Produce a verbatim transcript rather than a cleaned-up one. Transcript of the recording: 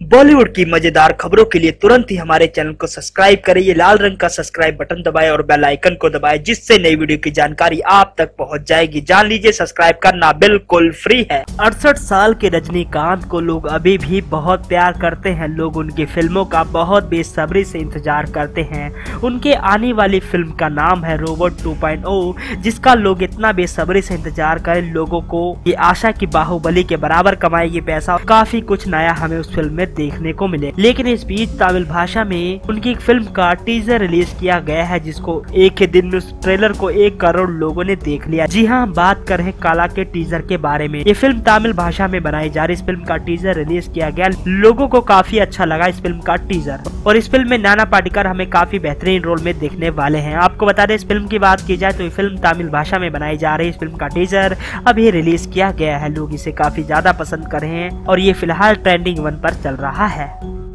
बॉलीवुड की मजेदार खबरों के लिए तुरंत ही हमारे चैनल को सब्सक्राइब करें। ये लाल रंग का सब्सक्राइब बटन दबाएं और बेल आइकन को दबाएं, जिससे नई वीडियो की जानकारी आप तक पहुंच जाएगी। जान लीजिए, सब्सक्राइब करना बिल्कुल फ्री है। अड़सठ साल के रजनीकांत को लोग अभी भी बहुत प्यार करते हैं। लोग उनकी फिल्मों का बहुत बेसब्री से इंतजार करते हैं। उनके आने वाली फिल्म का नाम है रोबोट टू पॉइंट ओ, जिसका लोग इतना बेसब्री से इंतजार करें। लोगों को ये आशा की बाहुबली के बराबर कमाएगी पैसा। काफी कुछ नया हमें उस फिल्म में देखने को मिले। लेकिन इस बीच तमिल भाषा में उनकी एक फिल्म का टीजर रिलीज किया गया है, जिसको एक ही दिन में उस ट्रेलर को एक करोड़ लोगों ने देख लिया। जी हाँ, हम बात कर रहे हैं काला के टीजर के बारे में। ये फिल्म तमिल भाषा में बनाई जा रही। इस फिल्म का टीजर रिलीज किया गया। लोगों को काफी अच्छा लगा इस फिल्म का टीजर, और इस फिल्म में नाना पाटेकर हमें काफी बेहतरीन रोल में देखने वाले हैं। आपको बता दें, इस फिल्म की बात की जाए तो ये फिल्म तमिल भाषा में बनाई जा रही है। इस फिल्म का टीजर अभी रिलीज किया गया है। लोग इसे काफी ज्यादा पसंद कर रहे हैं और ये फिलहाल ट्रेंडिंग वन पर चल रहा है।